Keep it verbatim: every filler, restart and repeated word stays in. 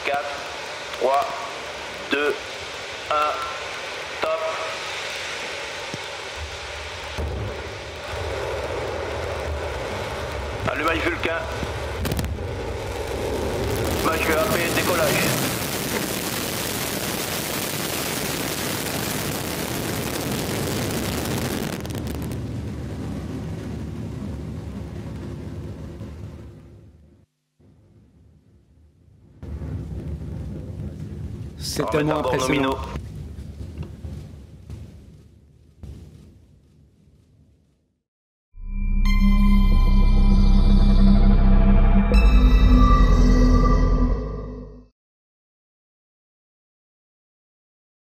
quatre, trois, deux, un, top. Allumage Vulcain. Match E A P, décollage. C'est tellement impressionnant.